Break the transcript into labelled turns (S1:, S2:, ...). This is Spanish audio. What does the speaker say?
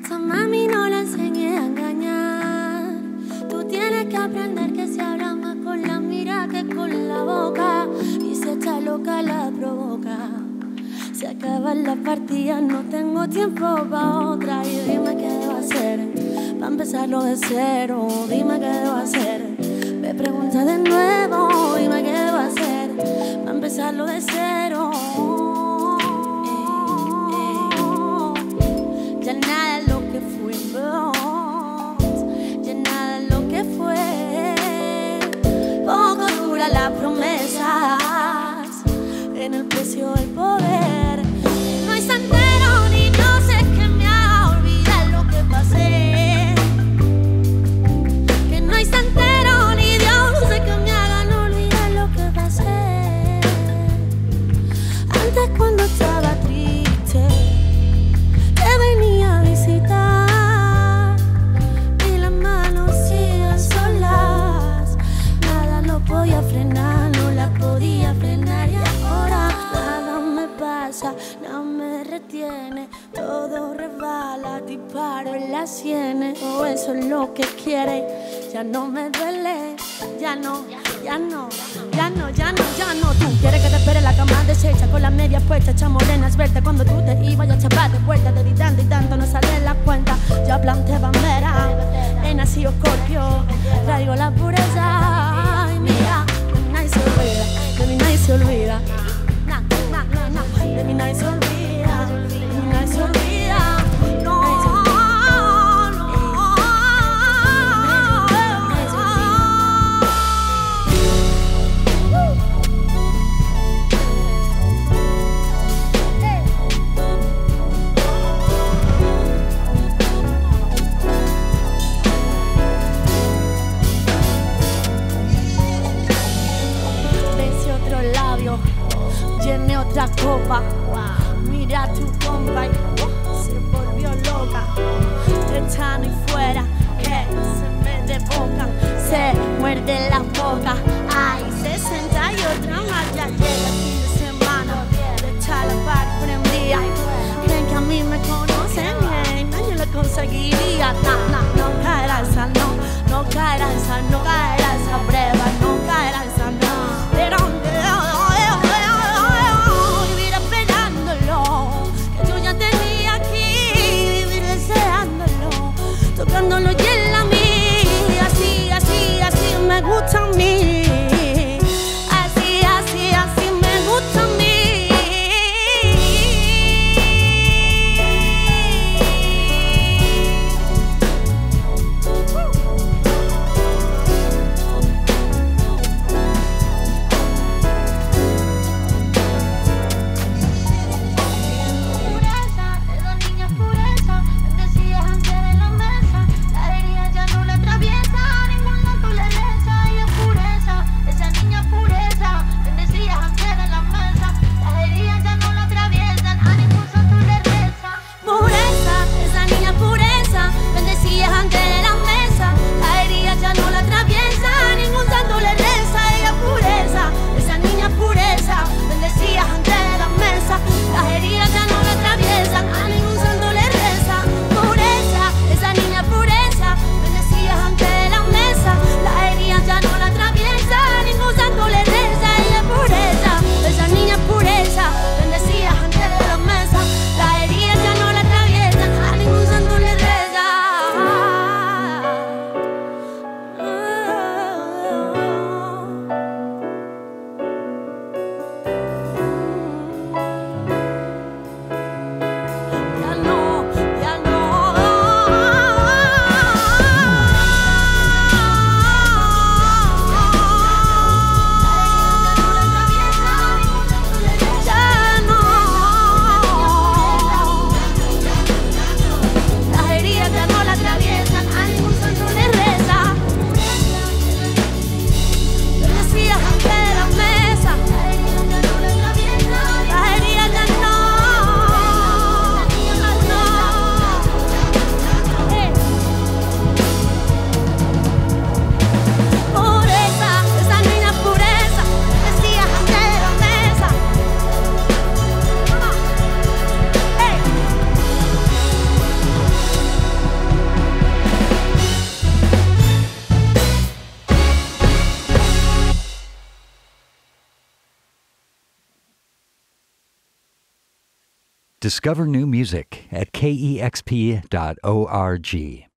S1: esa mami no la enseñé a engañar. Tú tienes que aprender que se habla más con la mirada que con la boca. Y si está loca la provoca. Se acaba la partida, no tengo tiempo pa' otra. Y dime qué debo hacer pa' empezarlo de cero. Dime qué debo hacer. Me pregunta de nuevo. Dime qué debo hacer pa' empezarlo de cero. Ya nada es lo que fuimos, ya nada es lo que fue. Poco dura las promesas en el precio del poder. No hay santero ni no sé que me haga olvidar lo que pasé. Que no hay santero ni Dios sé que me hagan olvidar lo que pasé. Antes cuando estaba triste te venía a visitar y las manos siguen solas. Nada lo podía frenar, no la podía frenar. Y ahora nada me pasa, nada me retiene. Todo resbala, disparo en las sienes. Oh, eso es lo que quiere. Ya no me duele, ya no, ya no, ya no, ya no, ya no. Tú quieres que te espere la cama deshecha con las medias puestas, hecha morena esbelta. Cuando tú te ibas yo echaba de vuelta, de y tanto no sale la cuenta. Ya planté bandera, he nacido Scorpio, traigo la pureza. Ay, mira, de mí nadie se olvida, de mí nadie se olvida. Na, na, na, na, de mí nadie se olvida, de mí nadie se olvida. No. Llené otra copa, mira tu compa y se volvió loca. Echando y fuera, que se me desbocan, se muerde la boca. Ay, 60 y otra más, ya llega el fin de semana. De echar la party prendía. Creen que a mí me conocen, hey, nadie lo conseguiría. No caerá esa, no caerá esa, no caerá esa prueba, no caerá esa, no. Pero tocándolo
S2: Discover new music at kexp.org.